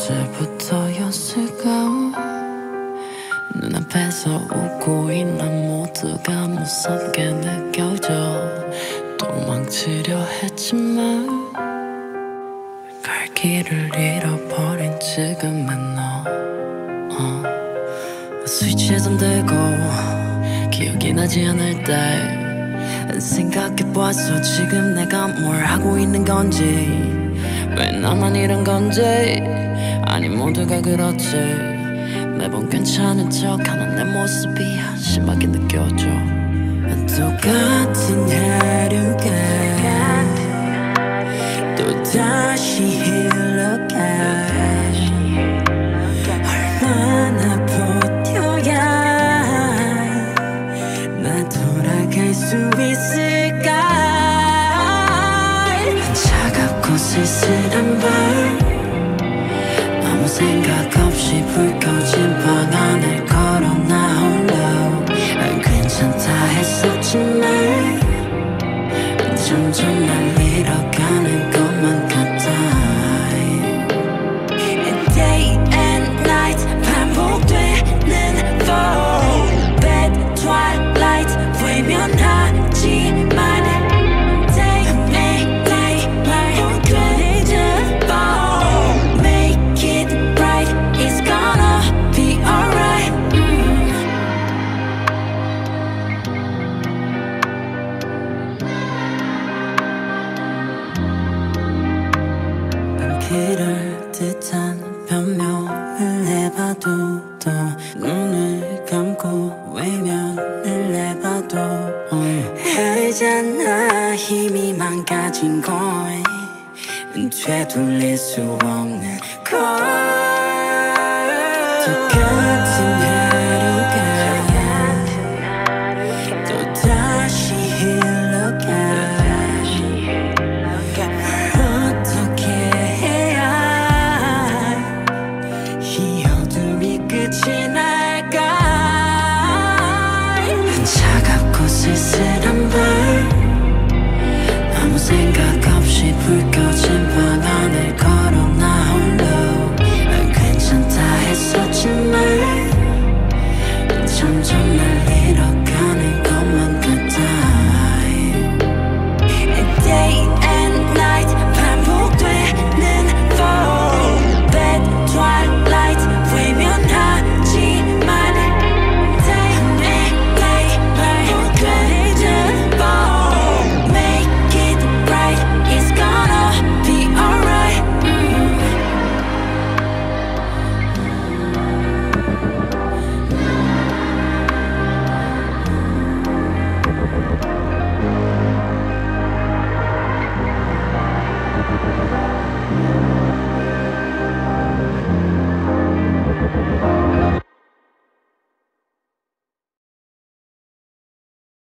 언제부터였을까 눈앞에서 웃고 있는 모두가 무섭게 느껴져 도망치려 했지만 갈 길을 잃어버린 지금의 너 스위치에 잠들고 기억이 나지 않을 때 생각해봤어 지금 내가 뭘 하고 있는 건지 왜 나만 이런 건지 아니 모두가 그렇지 매번 괜찮은 척하는 내 모습이 한심하게 느껴져 똑같은 하루가 또다시 흘러가 얼마나 버텨야 나 돌아갈 수 있을까 차갑고 쓸쓸한 밤 아무 생각 없이 불 꺼진 방 안을 걸어 나 홀로 괜찮다 했었지만 점점 날 잃어가는 것만 같아 Day and night 반복되는 fall Bad twilight 외면하지만 Day and night 반복되는 fall Make it right, it's gonna be alright 그럴 듯한 변명을 해봐도 또 눈을 감고 외면을 해봐도 알잖아 힘이 망가진 걸 되돌릴 수 없는 걸 똑같은 하루가 또다시 흘러가 어떻게 해야 이 어둠이 끝이 날까 차갑고 쓸쓸한 밤 아무 생각 없이 불 꺼진 방 안을 걸어 나 홀로 괜찮다 했었지만 점점 날